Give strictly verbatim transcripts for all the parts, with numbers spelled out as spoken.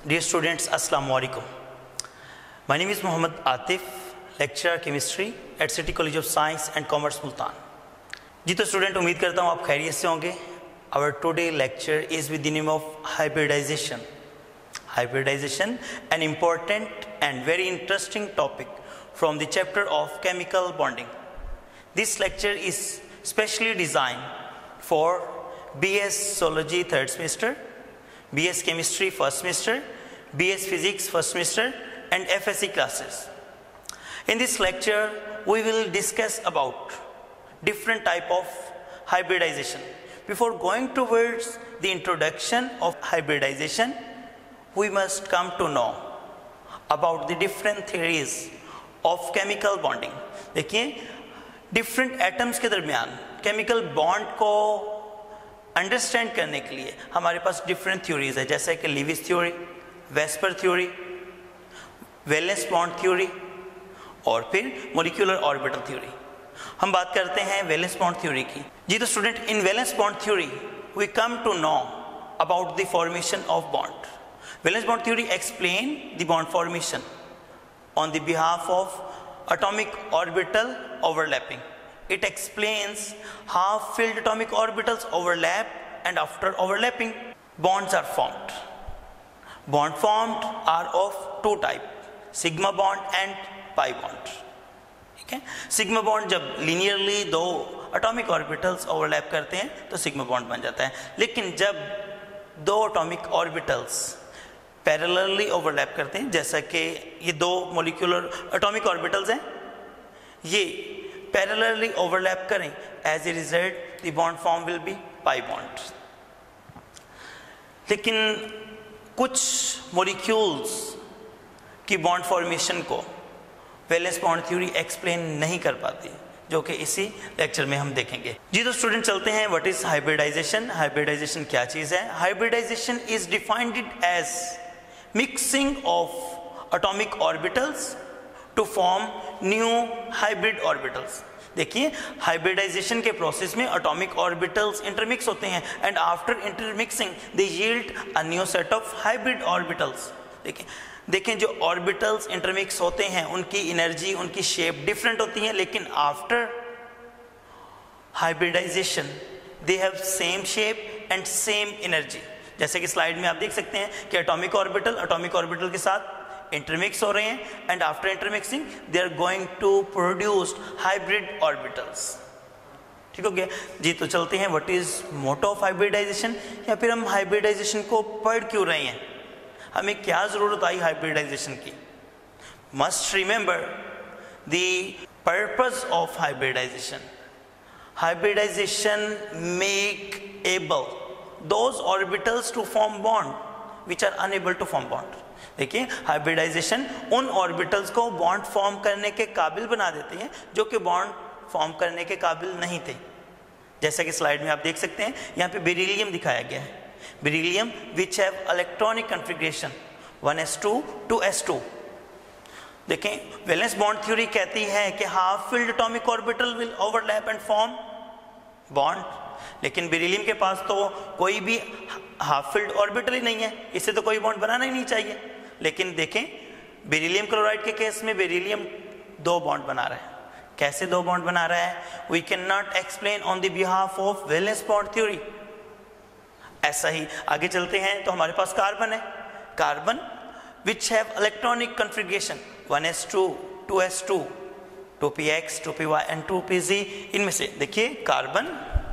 Dear students, Assalamu alaikum. My name is Muhammad Atif, lecturer chemistry at City College of Science and Commerce, Multan. जी तो student, उम्मीद करता हूँ आप खैरियत से होंगे. Our today lecture is with the name of hybridization. Hybridization, an important and very interesting topic from the chapter of chemical bonding. This lecture is specially designed for B S Zoology third semester, B S Chemistry first semester, B S Physics first semester and F S C classes. In this lecture, we will discuss about different type of hybridization. Before going towards the introduction of hybridization, we must come to know about the different theories of chemical bonding. देखिए, different atoms के दरमियान chemical bond को understand करने के लिए हमारे पास different theories है, जैसे कि Lewis theory, VSEPR theory, valence bond theory और फिर मॉलिक्यूलर ऑर्बिटल थ्योरी. हम बात करते हैं वैलेंस बॉन्ड थ्योरी की. जी तो student, in valence bond theory we come to know about the formation of bond. Valence bond theory explain the bond formation on the behalf of atomic orbital overlapping. It explains how filled atomic orbitals overlap, and after overlapping, bonds are formed. Bond formed are of two types, sigma bond and pi bond. ठीक है, sigma bond जब linearly दो atomic orbitals overlap करते हैं तो sigma bond बन जाता है. लेकिन जब दो atomic orbitals parallelly overlap करते हैं, जैसा कि ये दो molecular atomic orbitals हैं, ये parallelly overlap करें, as a result the bond form will be pi bond. लेकिन कुछ molecules की bond formation को वैलेंस बॉन्ड थ्योरी एक्सप्लेन नहीं कर पाती, जो कि इसी लेक्चर में हम देखेंगे. जी तो स्टूडेंट, चलते हैं. What is hybridisation? हाइब्रिडाइजेशन क्या चीज है? Hybridisation is defined as mixing of atomic orbitals to form new hybrid orbitals. देखिए, हाइब्रिडाइजेशन के प्रोसेस में एटॉमिक ऑर्बिटल्स इंटरमिक्स होते हैं and after intermixing they yield a new set of hybrid orbitals. देखिए देखें जो ऑर्बिटल्स इंटरमिक्स होते हैं उनकी एनर्जी, उनकी शेप डिफरेंट होती है, लेकिन after hybridisation they have same shape and same energy. जैसे कि स्लाइड में आप देख सकते हैं कि एटॉमिक ऑर्बिटल एटॉमिक ऑर्बिटल के साथ इंटरमिक्स हो रहे हैं and after intermixing they are going to produce hybrid orbitals. ठीक हो गया जी. तो चलते हैं, what is motto of hybridization, या फिर हम हाइब्रिडाइजेशन को पढ़ क्यों रहे हैं, हमें क्या जरूरत आई हाइब्रिडाइजेशन की. Must remember the purpose of hybridization. Hybridization make able those orbitals to form bond which are unable to form bond. देखिए, हाइब्रिडाइजेशन उन ऑर्बिटल्स को बॉन्ड फॉर्म करने के काबिल बना देते हैं जो कि बॉन्ड फॉर्म करने के काबिल नहीं थे. जैसा कि स्लाइड में आप देख सकते हैं, यहाँ पे बेरिलियम दिखाया गया है. Beryllium which have electronic configuration one s two two s two. देखें, वैलेंस बॉन्ड थ्योरी कहती है कि half filled atomic orbital will overlap and form bond, लेकिन बेरिलियम के पास तो कोई भी हाफ फिल्ड ऑर्बिटल ही नहीं है, इससे तो कोई बॉन्ड बनाना ही नहीं चाहिए. लेकिन देखें, बेरिलियम क्लोराइड के केस में बेरिलियम दो बॉन्ड बना रहा है. कैसे दो बॉन्ड बना रहा है? We can not explain on the behalf of valence bond theory. ऐसा ही आगे चलते हैं तो हमारे पास कार्बन है. Carbon which have electronic configuration one s two two s two two p x two p y and two p z. इनमें से देखिए, carbon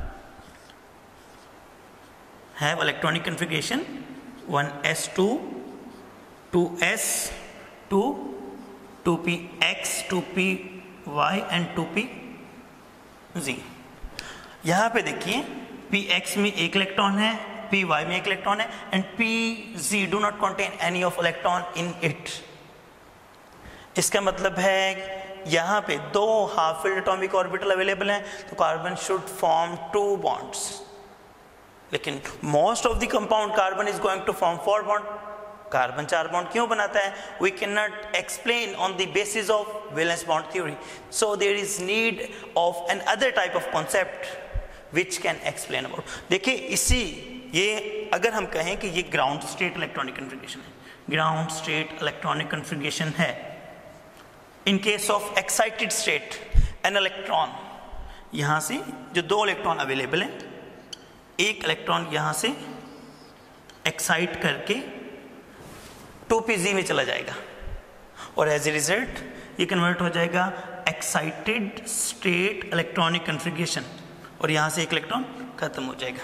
have electronic configuration one s two two s two two p x two p y and two p z. यहाँ पे देखिए, P x में एक electron है, P Y में एक इलेक्ट्रॉन है and p z do not contain any of electron in it. इसका मतलब है यहाँ पे दो half filled atomic orbital available हैं, तो carbon should form two bonds. लेकिन most of the compound carbon is going to form four bond. Carbon चार बॉन्ड क्यों बनाता है? We can not explain on the basis of valence bond theory. So there is need of an other type of concept which can explain about. देखिए, इसी ये अगर हम कहें कि ये ग्राउंड स्टेट इलेक्ट्रॉनिक कॉन्फ़िगरेशन है, ग्राउंड स्टेट इलेक्ट्रॉनिक कन्फिग्रेशन है। In case of excited state, an electron, यहाँ से जो दो इलेक्ट्रॉन अवेलेबल हैं, एक इलेक्ट्रॉन यहाँ से एक्साइट करके टू पी जी में चला जाएगा और एज ए रिजल्ट ये कन्वर्ट हो जाएगा एक्साइटेड स्टेट इलेक्ट्रॉनिक कन्फिग्रेशन और यहाँ से एक इलेक्ट्रॉन खत्म हो जाएगा।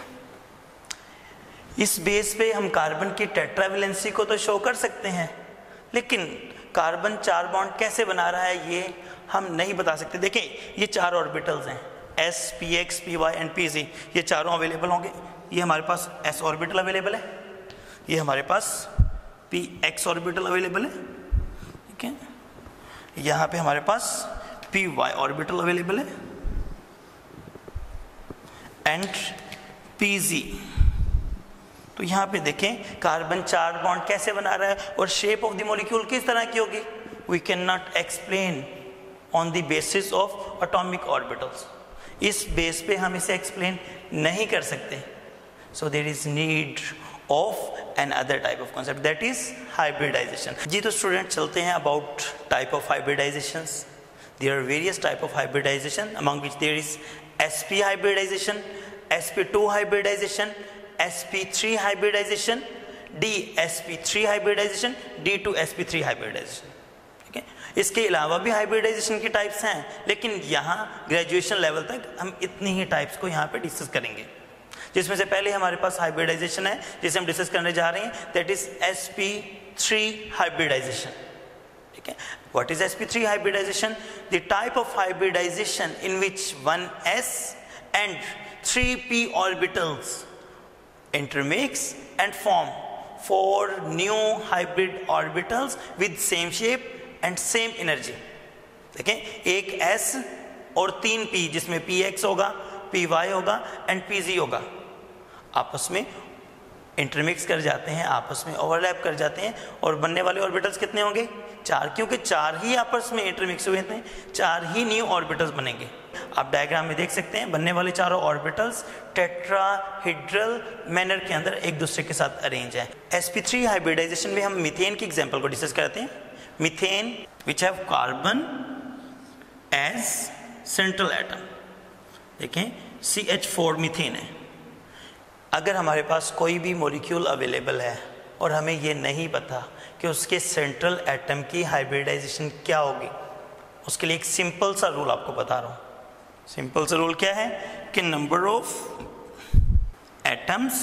इस बेस पे हम कार्बन की टेट्रावैलेंसी को तो शो कर सकते हैं, लेकिन कार्बन चार बॉन्ड कैसे बना रहा है ये हम नहीं बता सकते। देखिए ये चार ऑर्बिटल्स हैं, s, px, py and pz, ये चारों अवेलेबल होंगे। ये हमारे पास s ऑर्बिटल अवेलेबल है, ये हमारे पास px ऑर्बिटल अवेलेबल है, ठीक है। यहाँ पे हमारे पास py ऑर्बिटल अवेलेबल है एंड pz। तो यहाँ पे देखें कार्बन चार बॉन्ड कैसे बना रहा है और शेप ऑफ द मॉलिक्यूल किस तरह की होगी। We can not explain on the basis of atomic orbitals. इस बेस पे हम इसे एक्सप्लेन नहीं कर सकते। So there is need of an other type of concept, that is hybridization. जी तो स्टूडेंट चलते हैं about type of hybridizations. There are various type of hybridization among which there is sp hybridization, s p two hybridization, s p three hybridization, d s p three hybridization, d two s p three hybridization, ठीक है। इसके अलावा भी hybridisation की types हैं, लेकिन यहाँ graduation level तक हम इतनी ही टाइप्स को यहाँ पे डिस्कस करेंगे। जिसमें से पहले हमारे पास हाइब्रिडाइजेशन है जिसे हम डिस्कस करने जा रहे हैं, that is s p three hybridization, ठीक है। What is s p three hybridization? The type of hybridization in which one s and three p orbitals intermix and form four new hybrid orbitals with same shape and same energy। देखें एक s और तीन p, जिसमें px होगा, py होगा and pz होगा, आपस में इंटरमिक्स कर जाते हैं, आपस में ओवरलैप कर जाते हैं और बनने वाले ऑर्बिटल्स कितने होंगे? चार, क्योंकि चार ही आपस में इंटरमिक्स हुए थे, चार ही न्यू ऑर्बिटल्स बनेंगे। आप डायग्राम में देख सकते हैं बनने वाले चारों ऑर्बिटल्स टेट्राहेड्रल मैनर के अंदर एक दूसरे के साथ अरेंज है। s p थ्री हाइब्रिडाइजेशन में हम मीथेन की एग्जांपल को डिस्कस करते हैं। Methane which have carbon as central atom, देखें सी एच फोर मीथेन है। अगर हमारे पास कोई भी मॉलिक्यूल अवेलेबल है और हमें ये नहीं पता कि उसके सेंट्रल एटम की हाइब्रिडाइजेशन क्या होगी, उसके लिए एक सिंपल सा रूल आपको बता रहा हूँ। सिंपल सा रूल क्या है कि number of atoms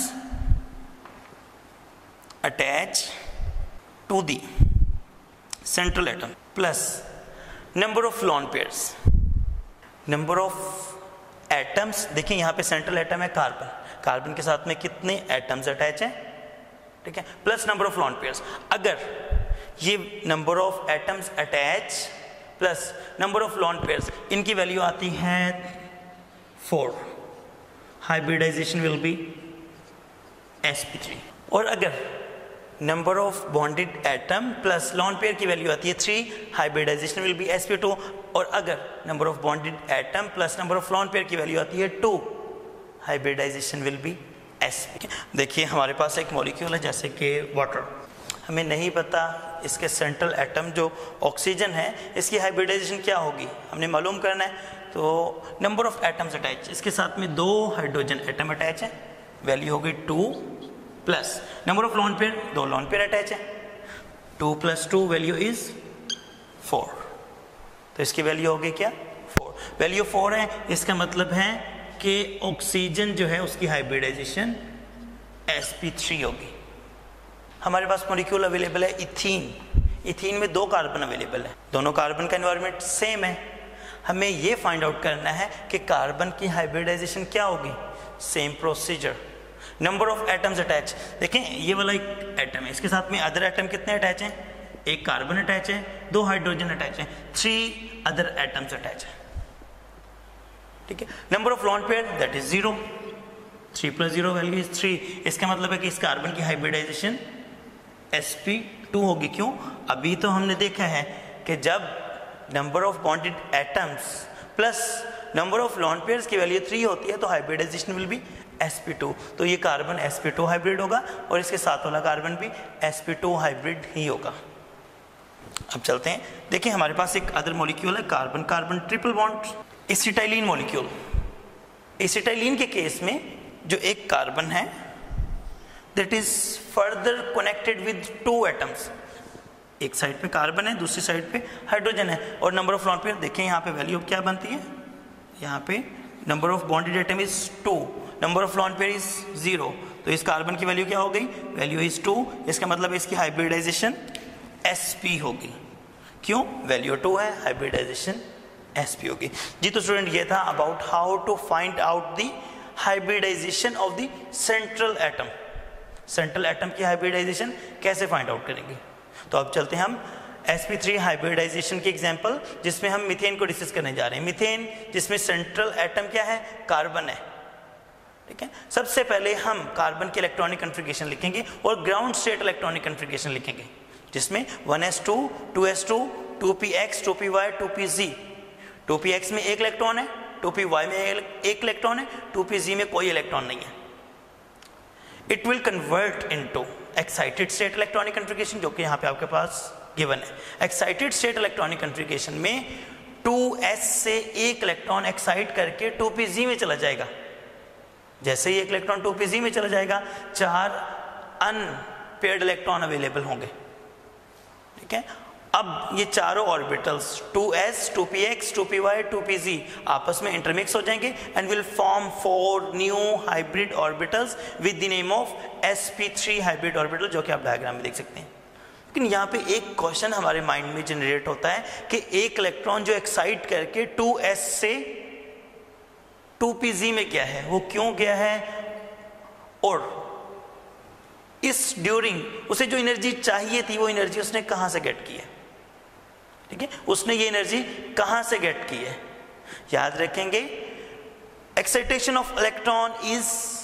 attach to the central atom plus number of lone pairs. Number of atoms, देखिए यहाँ पे सेंट्रल एटम है कार्बन, कार्बन के साथ में कितने एटम्स अटैच हैं, ठीक है, plus number of lone pairs. अगर ये number of atoms attach plus number of lone pairs, इनकी वैल्यू आती है four, hybridization will be s p three. और अगर number of bonded atom plus lone pair की वैल्यू आती है three, hybridization will be s p two. और अगर number of bonded atom plus number of lone pair की value आती है two, hybridization will be s p। देखिए हमारे पास एक मॉलिक्यूल है जैसे कि वाटर, हमें नहीं पता इसके सेंट्रल एटम जो ऑक्सीजन है इसकी हाइब्रिडाइजेशन क्या होगी, हमने मालूम करना है। तो नंबर ऑफ एटम्स अटैच, इसके साथ में दो हाइड्रोजन एटम अटैच है, वैल्यू होगी two, plus number of lone pair, दो लोन पेयर अटैच है, two plus two value is four. तो इसकी वैल्यू होगी क्या? फोर। वैल्यू फोर है, इसका मतलब है कि ऑक्सीजन जो है उसकी हाइब्रिडाइजेशन s p थ्री होगी। हमारे पास मॉलिक्यूल अवेलेबल है इथीन, इथीन में दो कार्बन अवेलेबल है, दोनों कार्बन का एनवायरनमेंट सेम है। हमें ये फाइंड आउट करना है कि कार्बन की हाइब्रिडाइजेशन क्या होगी, same procedure. Number of atoms attach, देखें ये वाला एक एटम है, इसके साथ में अदर एटम कितने अटैच हैं? एक कार्बन अटैच है, दो हाइड्रोजन अटैच है, थ्री अदर एटम्स अटैच है, ठीक है। Number of lone pair that is zero, three plus zero value is three. इसका मतलब है कि इस कार्बन की हाइब्रिडाइजेशन s p टू होगी। क्यों? अभी तो हमने देखा है कि जब number of bonded atoms plus number of lone pairs की वैल्यू थ्री होती है तो hybridization will be s p two. तो ये carbon s p two hybrid होगा और इसके साथ वाला कार्बन भी एस पी टू हाइब्रिड ही होगा। अब चलते हैं, देखिए हमारे पास एक अदर मॉलिक्यूल है carbon carbon triple bond, acetylene molecule. Acetylene के केस में जो एक कार्बन है that is further connected with two atoms, एक साइड पे कार्बन है दूसरी साइड पे हाइड्रोजन है, और नंबर ऑफ लॉन्ग पेयर देखें यहाँ पे वैल्यू क्या बनती है, यहाँ पे number of bonded atom is two, number of lone pair is zero, तो इस कार्बन की वैल्यू क्या हो गई, वैल्यू इज टू, इसका मतलब इसकी हाइब्रिडाइजेशन sp होगी, क्यों, वैल्यू टू है, हाइब्रिडाइजेशन sp होगी। जी तो स्टूडेंट ये था about how to find out the hybridization of the central atom, central atom की हाइब्रिडाइजेशन कैसे फाइंड आउट करेंगे। तो अब चलते हैं हम एस पी थ्री हाइब्रिडाइजेशन की एग्जांपल, जिसमें हम मीथेन को डिस्कस करने जा रहे हैं। मीथेन जिसमें सेंट्रल एटम क्या है, कार्बन है, ठीक है। सबसे पहले हम कार्बन की इलेक्ट्रॉनिक कन्फिगरेशन लिखेंगे और ग्राउंड स्टेट इलेक्ट्रॉनिक कन्फिगरेशन लिखेंगे, जिसमें one s two, two s two, two p x, two p y, two p z. Two p x में एक इलेक्ट्रॉन है, टू पी वाई में एक इलेक्ट्रॉन है, टू पी जी में कोई इलेक्ट्रॉन नहीं है। It will convert into excited state electronic configuration, जो कि यहाँ पे आपके पास गिवन है। एक्साइटेड स्टेट इलेक्ट्रॉनिक कन्फिगरेशन में टू एस से एक इलेक्ट्रॉन एक्साइट करके टू पी जी में चला जाएगा। जैसे ही एक इलेक्ट्रॉन टू पी जी में चला जाएगा, चार अनपेयर्ड इलेक्ट्रॉन अवेलेबल होंगे, ठीक है। अब ये चारों orbitals two s, two p x, two p y, two p z आपस में इंटरमिक्स हो जाएंगे and will form four new hybrid orbitals with the name of s p three hybrid orbital, जो कि आप डायग्राम में देख सकते हैं। लेकिन यहाँ पे एक क्वेश्चन हमारे माइंड में जनरेट होता है कि एक इलेक्ट्रॉन जो एक्साइट करके टू एस से टू पी जी में गया है, वो क्यों गया है, और इस ड्यूरिंग उसे जो एनर्जी चाहिए थी वो एनर्जी उसने कहां से गेट की है, ठीक है, उसने ये एनर्जी कहां से गेट की है। याद रखेंगे, excitation of electron is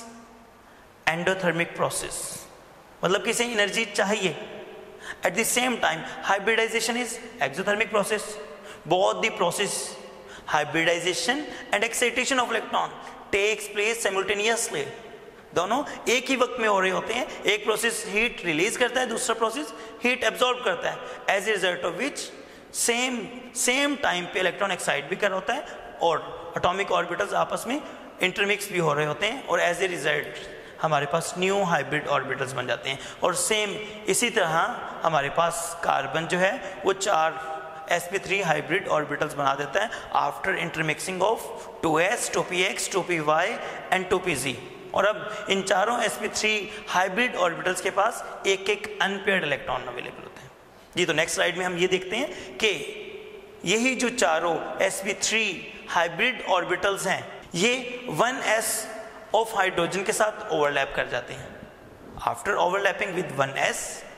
endothermic process, मतलब किसी एनर्जी चाहिए। At the same time hybridization is exothermic process. Both the process hybridization and excitation of electron takes place simultaneously, दोनों एक ही वक्त में हो रहे होते हैं। एक प्रोसेस हीट रिलीज करता है, दूसरा प्रोसेस हीट एब्जॉर्ब करता है, as a result of which same same time पे इलेक्ट्रॉन एक्साइट भी कर होता है और एटॉमिक ऑर्बिटल्स आपस में इंटरमिक्स भी हो रहे होते हैं, और एज ए रिजल्ट हमारे पास न्यू हाइब्रिड ऑर्बिटल्स बन जाते हैं। और सेम इसी तरह हमारे पास कार्बन जो है वो चार s p three hybrid orbitals बना देता है after intermixing of two s, two p x, two p y and two p z. और अब इन चारों s p three hybrid orbitals के पास एक एक अनपेयर्ड इलेक्ट्रॉन अवेलेबल होते हैं। जी तो नेक्स्ट स्लाइड में हम ये देखते हैं कि यही जो चारों s p three hybrid orbitals हैं, ये वन एस ऑफ हाइड्रोजन के साथ ओवरलैप कर जाते हैं। After overlapping with one s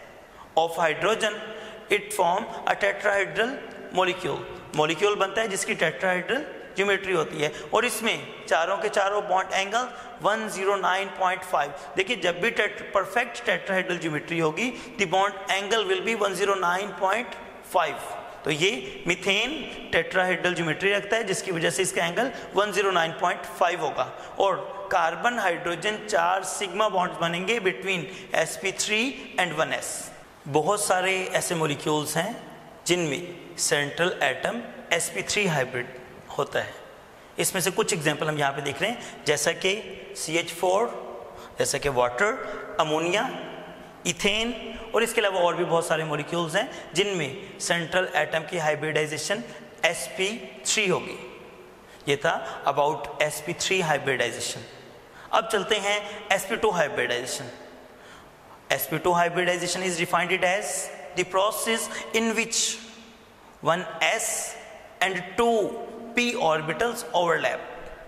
of hydrogen it form a tetrahedral molecule, molecule बनता है जिसकी टेट्राहेड्रल ज्योमेट्री होती है, और इसमें चारों के चारों bond angle one zero nine point five. देखिए जब भी परफेक्ट टेट्राहेड्रल ज्योमेट्री होगी the bond angle will be one zero nine point five. तो ये मीथेन टेट्राहेड्रल ज्योमेट्री रखता है जिसकी वजह से इसका angle one zero nine point five होगा, और कार्बन हाइड्रोजन चार सिग्मा बॉन्ड्स बनेंगे between s p three and one s. बहुत सारे ऐसे मॉलिक्यूल्स हैं जिनमें central atom s p three hybrid होता है। इसमें से कुछ एग्जाम्पल हम यहाँ पे देख रहे हैं, जैसा कि सी एच फोर, जैसा कि वाटर, अमोनिया, इथेन, और इसके अलावा और भी बहुत सारे मॉलिक्यूल्स हैं जिनमें सेंट्रल एटम की हाइब्रिडाइजेशन एस पी थ्री होगी। ये था about s p three hybridization. अब चलते हैं s p two hybridization. S p two hybridization is defined as the process in which one s and two p orbitals overlap,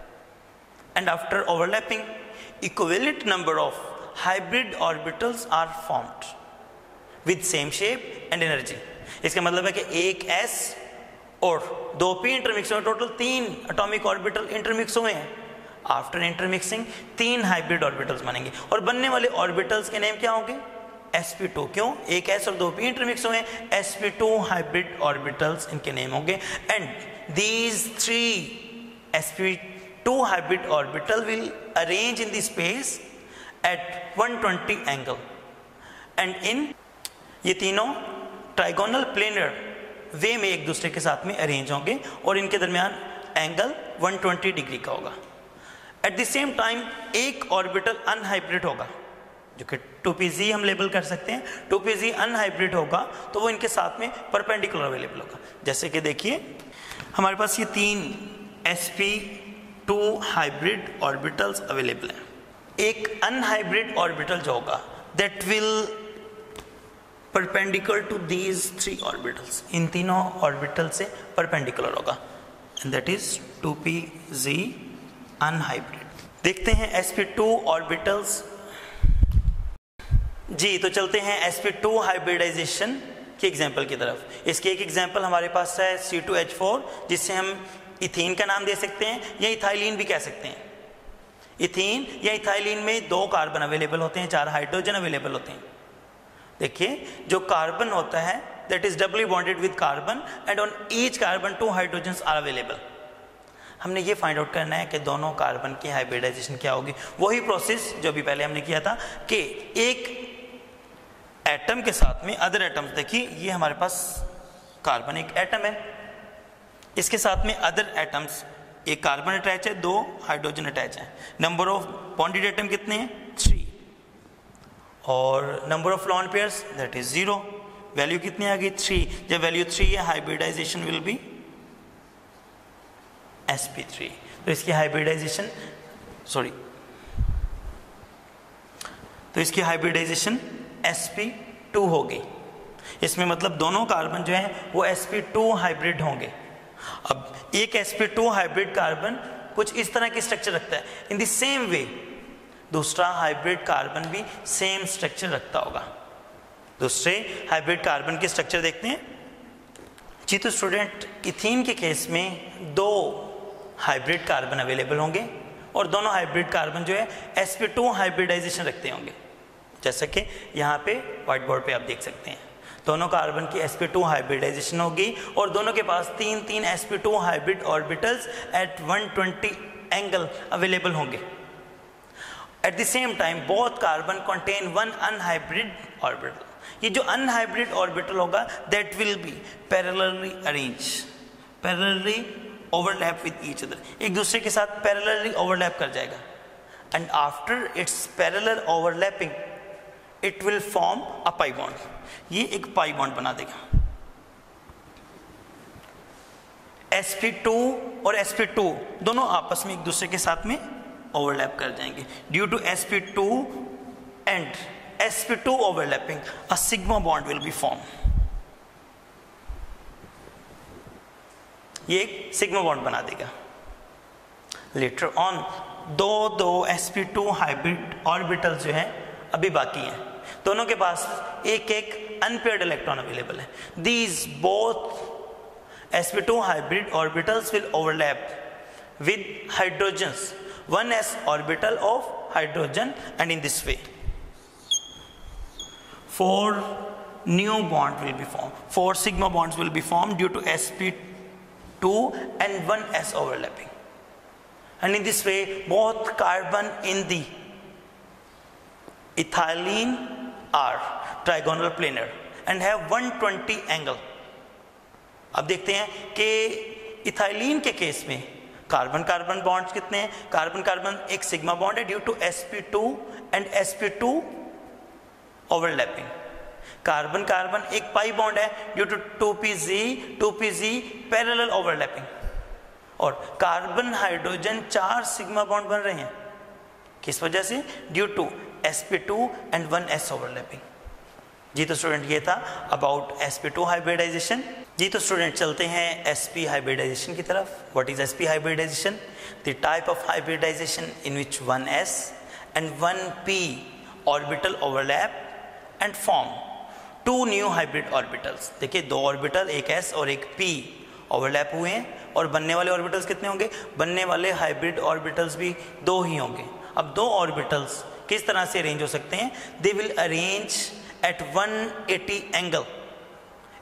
and after overlapping equivalent number of hybrid orbitals are formed with same shape and energy। इसका मतलब है कि एक s और दो p intermix हुए, total तीन atomic orbital intermix हुए हैं। आफ्टर इंटरमिक्सिंग तीन हाइब्रिड ऑर्बिटल्स बनेंगे, और बनने वाले ऑर्बिटल्स के नेम क्या होंगे, एस पी टू। क्यों, एक s और दो p इंटरमिक्स हुए, s p two hybrid orbitals इनके नेम होंगे। And these three s p two hybrid orbital will arrange in the space at one twenty angle and in ये तीनों trigonal planar वे में एक दूसरे के साथ में अरेंज होंगे और इनके दरमियान एंगल एक सौ बीस डिग्री का होगा। एट द सेम टाइम एक ऑर्बिटल अनहाइब्रिड होगा जो कि टू पी जी हम लेबल कर सकते हैं। टू पी जी अनहाइब्रिड होगा तो वो इनके साथ में परपेंडिकुलर अवेलेबल होगा। जैसे कि देखिए हमारे पास ये तीन s p two hybrid orbitals available हैं। एक अनहाइब्रिड ऑर्बिटल जो होगा that will perpendicular to these three orbitals, इन तीनों ऑर्बिटल से परपेंडिकुलर होगा and that is two p z unhybrid. देखते हैं एस पी टू ऑर्बिटल्स जी। तो चलते हैं एस पी टू हाइब्रिडाइजेशन के एग्जाम्पल की तरफ। इसकी एक एग्जाम्पल हमारे पास है सी टू एच फोर, जिससे हम इथीन का नाम दे सकते हैं या इथाइलिन भी कह सकते हैं। इथीन या इथाइलिन में दो कार्बन अवेलेबल होते हैं, चार हाइड्रोजन अवेलेबल होते हैं। देखिए जो कार्बन होता है that is doubly bonded with carbon and on each carbon two hydrogens are available. हमने ये फाइंड आउट करना है कि दोनों कार्बन की हाइब्रिडाइजेशन क्या होगी। वही प्रोसेस जो भी पहले हमने किया था कि एक एटम के साथ में अदर एटम्स, देखिए ये हमारे पास कार्बन एक एटम है, इसके साथ में अदर एटम्स, एक कार्बन अटैच है, दो हाइड्रोजन अटैच है। नंबर ऑफ बॉन्डेड एटम कितने हैं? थ्री। और number of lone pairs that is zero. Value कितनी आ गई? थ्री। जब वैल्यू थ्री है hybridization will be s p three. तो इसकी हाइब्रिडाइजेशन सॉरी तो इसकी हाइब्रिडाइजेशन एस पी टू होगी। इसमें मतलब दोनों कार्बन जो है वो एस पी टू हाइब्रिड होंगे। अब एक s p two hybrid carbon कुछ इस तरह की स्ट्रक्चर रखता है। इन द सेम वे दूसरा हाइब्रिड कार्बन भी सेम स्ट्रक्चर रखता होगा। दूसरे हाइब्रिड कार्बन की स्ट्रक्चर देखते हैं जी। तो स्टूडेंट इथीन के केस में दो हाइब्रिड कार्बन अवेलेबल होंगे और दोनों हाइब्रिड कार्बन जो है एस पी टू हाइब्रिडाइजेशन रखते होंगे। जैसे कि यहाँ पे व्हाइट बोर्ड पे आप देख सकते हैं दोनों कार्बन की एस पी टू हाइब्रिडाइजेशन होगी और दोनों के पास तीन तीन s p two hybrid orbitals at one twenty angle available होंगे। At the same time both carbon contain one unhybrid orbital. ये जो अनहाइब्रिड ऑर्बिटल होगा that will be parallelly arrange, parallelly overlap with each other, एक दूसरे के साथ parallelly overlap कर जाएगा and after its parallel overlapping it will form a pi bond. ये एक पाई बॉन्ड बना देगा। एस पी टू और एस पी टू दोनों आपस में एक दूसरे के साथ में ओवरलैप कर जाएंगे। Due to s p two and s p two overlapping a sigma bond will be form. ये एक सिग्मा बॉन्ड बना देगा। लेटर ऑन दो दो s p two hybrid orbital जो है अभी बाकी हैं। दोनों के पास एक एक अनपेयर्ड इलेक्ट्रॉन अवेलेबल है। These both s p two hybrid orbitals will overlap with hydrogens, one s orbital of hydrogen, and in this way four new bond will be formed, four sigma bonds will be formed due to s p two and one s overlapping, and in this way both carbon in the ethylene are trigonal planar and have one twenty angle। अब देखते हैं कि ethylene के case में carbon carbon bonds कितने हैं? Carbon carbon एक sigma bond है due to s p two and s p two overlapping. Carbon carbon एक पाई बॉन्ड है due to two p z two p z parallel overlapping. और carbon hydrogen चार sigma bond बन रहे हैं, किस वजह से? Due to s p two and one s overlapping. जी तो स्टूडेंट ये था about s p two hybridization. जी तो स्टूडेंट चलते हैं sp हाइब्रिडाइजेशन की तरफ। What is sp hybridization? The type of hybridization in which one s and one p orbital overlap and form two new hybrid orbitals. देखिए दो orbital, एक s और एक p ओवरलैप हुए हैं और बनने वाले ऑर्बिटल्स कितने होंगे? बनने वाले हाइब्रिड ऑर्बिटल्स भी दो ही होंगे। अब दो ऑर्बिटल्स किस तरह से अरेंज हो सकते हैं? They will arrange at one eighty angle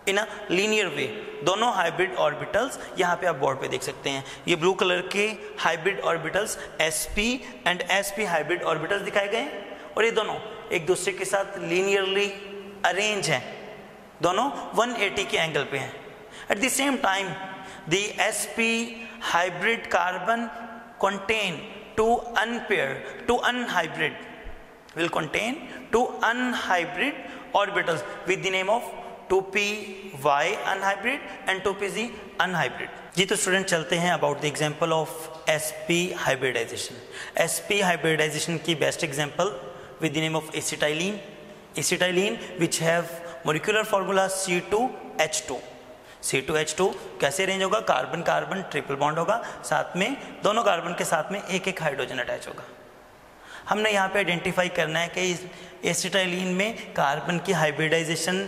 in a linear way. दोनों हाइब्रिड ऑर्बिटल्स यहाँ पे आप बोर्ड पे देख सकते हैं, ये ब्लू कलर के hybrid orbitals sp and sp hybrid orbitals दिखाए गए हैं, और ये दोनों एक दूसरे के साथ लीनियरली अरेंज हैं, दोनों one eighty के एंगल पे हैं। At the same time the sp hybrid carbon contain two unpaired, two unhybrid will contain two unhybrid orbitals with the name of two p y unhybrid and two p z unhybrid। जी तो student चलते हैं about the example of sp hybridization। sp hybridization की best example with the name of acetylene, acetylene which have molecular formula C two H two. C two H two कैसे arrange होगा, carbon carbon triple bond होगा, साथ में दोनों carbon के साथ में एक एक हाइड्रोजन अटैच होगा। हमने यहाँ पे आइडेंटिफाई करना है कि एसिटाइलिन में कार्बन की हाइब्रिडाइजेशन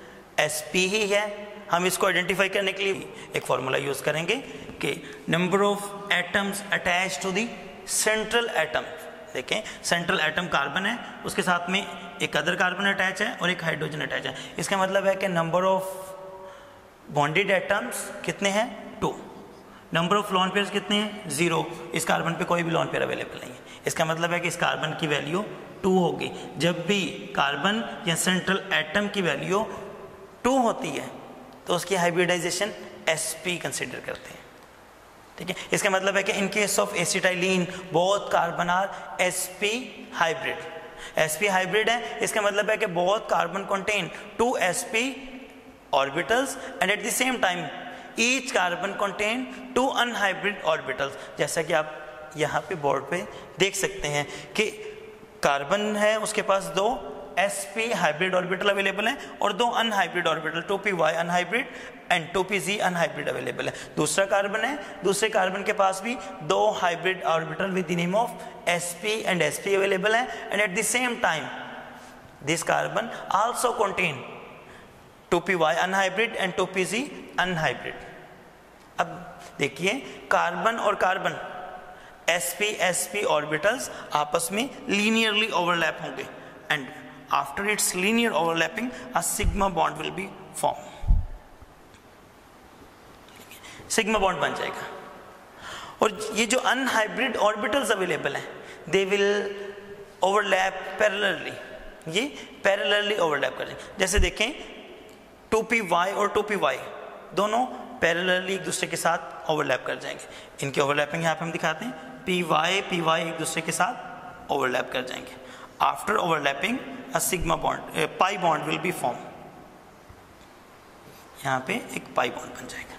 sp ही है। हम इसको आइडेंटिफाई करने के लिए एक फॉर्मूला यूज करेंगे कि number of atoms attach to the central atom. देखें सेंट्रल एटम कार्बन है, उसके साथ में एक अदर कार्बन अटैच है और एक हाइड्रोजन अटैच है। इसका मतलब है कि नंबर ऑफ बॉन्डेड एटम्स कितने हैं, two. Number of lone pairs कितने हैं, जीरो। इस कार्बन पे कोई भी लोन पेयर अवेलेबल नहीं है। इसका मतलब है कि इस कार्बन की वैल्यू टू होगी। जब भी कार्बन या सेंट्रल एटम की वैल्यू टू होती है तो उसकी हाइब्रिडाइजेशन sp कंसिडर करते हैं, ठीक है। इसका मतलब है कि in case of acetylene both carbon are sp hybrid. sp hybrid है, इसका मतलब है कि both carbon contain two sp orbitals and at the same time each carbon contain two unhybrid orbitals. जैसा कि आप यहाँ पे बोर्ड पे देख सकते हैं कि कार्बन है, उसके पास दो sp हाइब्रिड ऑर्बिटल अवेलेबल है और दो unhybrid orbital two p y unhybrid and two p z unhybrid available है। दूसरा कार्बन है, दूसरे कार्बन के पास भी दो hybrid orbital with the name of sp and sp available है and at the same time this carbon also contain two p y unhybrid and two p z unhybrid. अब देखिए कार्बन और कार्बन sp sp ऑर्बिटल्स आपस में linearly overlap होंगे and after its linear overlapping a sigma bond will be formed। sigma bond बन जाएगा और ये जो अनहाइब्रिड ऑर्बिटल्स अवेलेबल हैं दे विल ओवरलैप पैरेलली, ये पैरेलली ओवरलैप कर जाएंगे। जैसे देखें टू पी वाई और टू पी वाई दोनों पैरेलली एक दूसरे के साथ ओवरलैप कर जाएंगे। इनकी ओवरलैपिंग यहाँ पे हम दिखाते हैं, पी वाई पी वाई एक दूसरे के साथ ओवरलैप कर जाएंगे। After overlapping, a sigma bond, a pi bond will be formed। यहाँ पे एक pi bond बन जाएगा।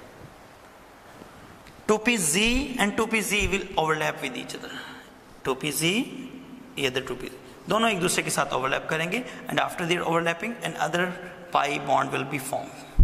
Two p z and two p z will overlap with each other। Two p z ये टू पी जी दोनों एक दूसरे के साथ ओवरलैप करेंगे and after their overlapping another pi bond will be formed।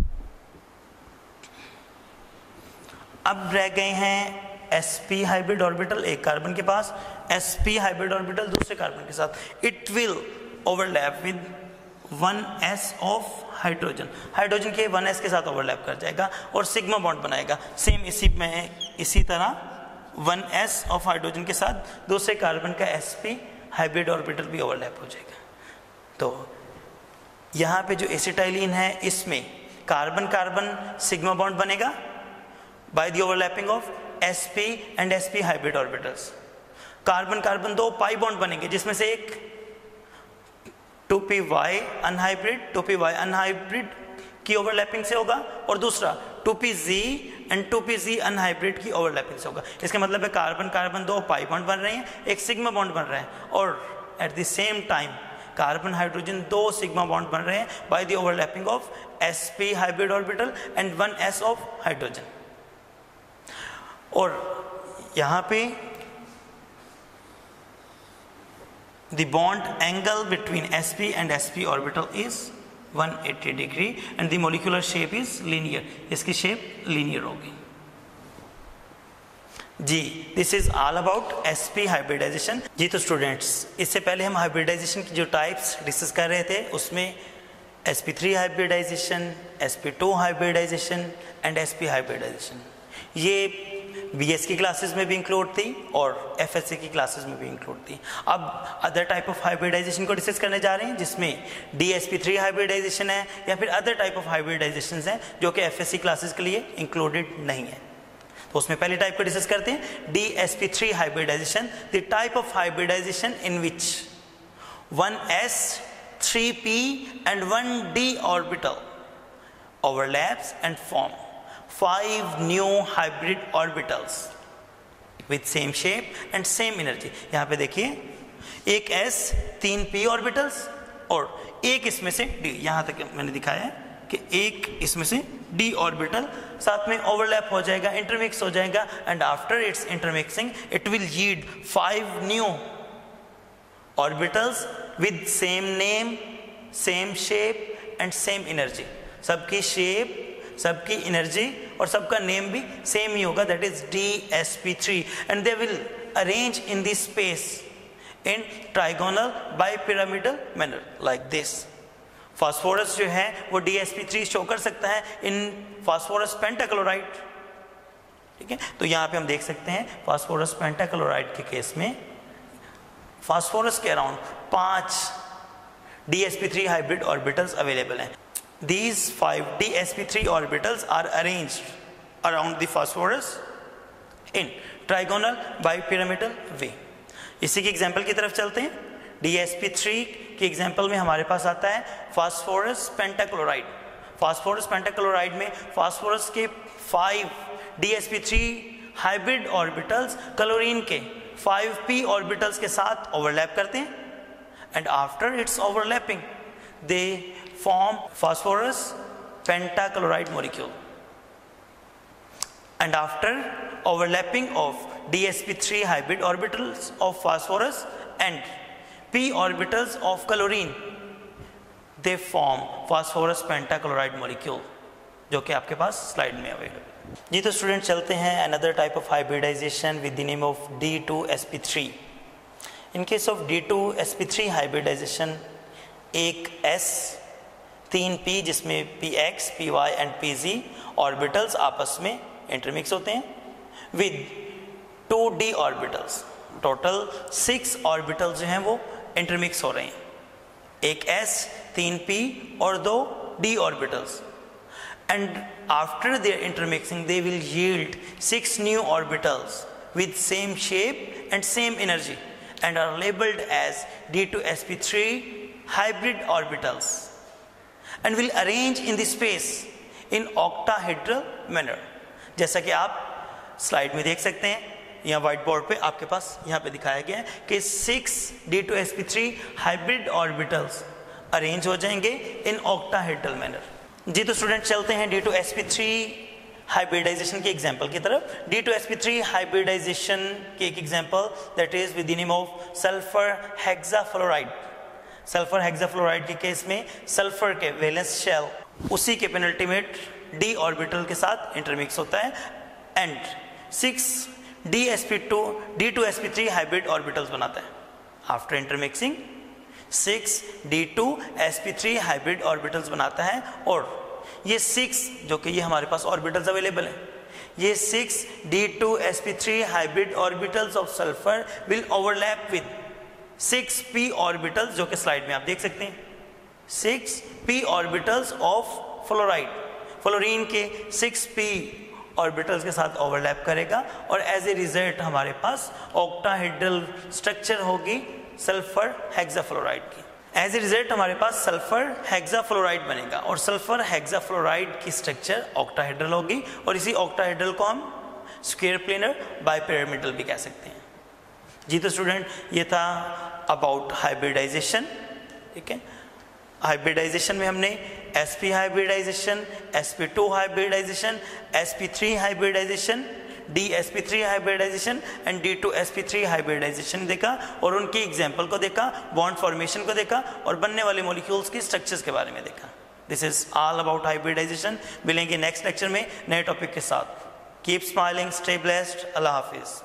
अब रह गए हैं sp हाइब्रिड ऑर्बिटल एक कार्बन के पास, sp हाइब्रिड ऑर्बिटल दूसरे कार्बन के साथ। It will overlap with one s of hydrogen, hydrogen के वन s के साथ ओवरलैप कर जाएगा और सिग्मा बॉन्ड बनाएगा। सेम इसी में इसी तरह वन s ऑफ हाइड्रोजन के साथ दूसरे कार्बन का sp हाइब्रिड ऑर्बिटल भी ओवरलैप हो जाएगा। तो यहाँ पे जो एसिटाइलिन है इसमें कार्बन कार्बन सिग्मा बॉन्ड बनेगा by the overlapping of sp and sp hybrid orbitals. Carbon carbon दो पाई बॉन्ड बनेंगे जिसमें से एक two p y unhybrid two p y unhybrid की ओवरलैपिंग से होगा और दूसरा two p z and two p z unhybrid की ओवरलैपिंग से होगा। इसका मतलब है कार्बन कार्बन दो पाई बॉन्ड बन रहे हैं, एक सिग्मा बॉन्ड बन रहा है और at the same time carbon hydrogen दो सिग्मा बॉन्ड बन रहे हैं by the overlapping of sp hybrid orbital and one s of hydrogen. और यहाँ पे the bond angle between sp and sp orbital is one hundred eighty degree and the molecular shape is linear। इसकी shape linear होगी जी। This is all about sp hybridization. जी तो students इससे पहले हम हाइब्रिडाइजेशन की जो टाइप्स डिस्कस कर रहे थे उसमें sp three hybridization, sp two hybridization and sp hybridization, ये बीएस की क्लासेस में भी इंक्लूड थी और एफएससी की क्लासेस में भी इंक्लूड थी। अब अदर टाइप ऑफ हाइब्रिडाइजेशन को डिस्कस करने जा रहे हैं, जिसमें डीएसपी थ्री हाइब्रिडाइजेशन है या फिर अदर टाइप ऑफ हाइब्रिडाइजेशन हैं जो कि एफएससी क्लासेस के लिए इंक्लूडेड नहीं है। तो उसमें पहले टाइप को डिस्कस करते हैं, d s p three hybridization, the type of hybridization in which one s three p and one d orbital overlaps and form five new hybrid orbitals with same shape and same energy। यहाँ पे देखिए एक s, तीन p orbitals और एक इसमें से d, यहाँ तक मैंने दिखाया है कि एक इसमें से d ऑर्बिटल साथ में ओवरलैप हो जाएगा, इंटरमिक्स हो जाएगा, and after its intermixing it will yield five new orbitals with same name, same shape and same energy. सबकी शेप, सबकी एनर्जी और सबका नेम भी सेम ही होगा, that is d s p three, and they will arrange in this space in trigonal bipyramidal manner like this. Phosphorus जो है वो d s p three show कर सकता है इन फास्फोरस पेंटाक्लोराइड, ठीक है। तो यहाँ पे हम देख सकते हैं फास्फोरस पेंटाक्लोराइड के केस में फास्फोरस के अराउंड पांच d s p three hybrid orbitals available हैं। These five D S P three orbitals are arranged around the phosphorus in trigonal bipyramidal way। इसी के एग्जाम्पल की तरफ चलते हैं। D S P थ्री के एग्जाम्पल में हमारे पास आता है फास्फोरस पेंटाक्लोराइड। फास्फोरस पेंटाक्लोराइड में फास्फोरस के five D S P three hybrid orbitals chlorine के फाइव p ऑर्बिटल्स के साथ ओवरलैप करते हैं, and after its overlapping they form phosphorus pentachloride molecule, and after overlapping of D S P three hybrid orbitals of phosphorus and p orbitals of chlorine they form phosphorus pentachloride molecule, जो कि आपके पास slide में available. जी तो student चलते हैं another type of hybridization with the name of D two S P three। in case of D two S P three hybridization, एक S, तीन p जिसमें px, py and pz orbitals आपस में intermix होते हैं with two d orbitals. Total six orbitals जो हैं वो इंटरमिक्स हो रहे हैं, एक s, तीन p और दो d orbitals, and after their intermixing they will yield six new orbitals with same shape and same energy and are labelled as D two S P three hybrid orbitals and will arrange in the space in octahedral manner। जैसा कि आप slide में देख सकते हैं, यहाँ white board पे आपके पास यहाँ पे दिखाया गया है कि six D two S P three hybrid orbitals arrange हो जाएंगे इन ऑक्टाहेड्रल मैनर। जी तो स्टूडेंट चलते हैं D two S P three hybridization के एग्जाम्पल की तरफ। D two S P three hybridization के एक example that is with the name of sulphur hexafluoride. Sulphur hexafluoride के केस में सल्फर के वैलेंस शेल उसी के पेनल्टीमेट d ऑर्बिटल के साथ इंटरमिक्स होता है, and six D S P two D two S P three hybrid orbitals बनाता है। After intermixing six D two S P three hybrid orbitals बनाता है, और ये सिक्स जो कि ये हमारे पास ऑर्बिटल्स अवेलेबल हैं, ये six D two S P three hybrid orbitals of sulphur will overlap with six p orbitals, जो कि स्लाइड में आप देख सकते हैं, six p orbitals of fluoride. Fluorine के सिक्स p ऑर्बिटल्स के साथ ओवरलैप करेगा, और एज ए रिजल्ट हमारे पास ऑक्टाहेड्रल स्ट्रक्चर होगी सल्फर हेक्साफ्लोराइड की। एज ए रिजल्ट हमारे पास सल्फर हेक्साफ्लोराइड बनेगा, और सल्फर हेक्साफ्लोराइड की स्ट्रक्चर ऑक्टाहेड्रल होगी, और इसी ऑक्टाहेड्रल को हम स्क्वायर प्लेनर बाइपिरामिडल भी कह सकते हैं। जी तो स्टूडेंट ये था अबाउट हाइब्रिडाइजेशन, ठीक है। हाइब्रिडाइजेशन में हमने sp hybridization, S P two hybridization, S P three hybridization, D S P three hybridization and D two S P three hybridization देखा, और उनकी एग्जाम्पल को देखा, बॉन्ड फॉर्मेशन को देखा, और बनने वाले मॉलिक्यूल्स की स्ट्रक्चर्स के बारे में देखा। This is all about hybridization. मिलेंगे नेक्स्ट लेक्चर में नए टॉपिक के साथ। कीप स्माइलिंग, स्टे ब्लेस्ड, अल्लाह हाफिज।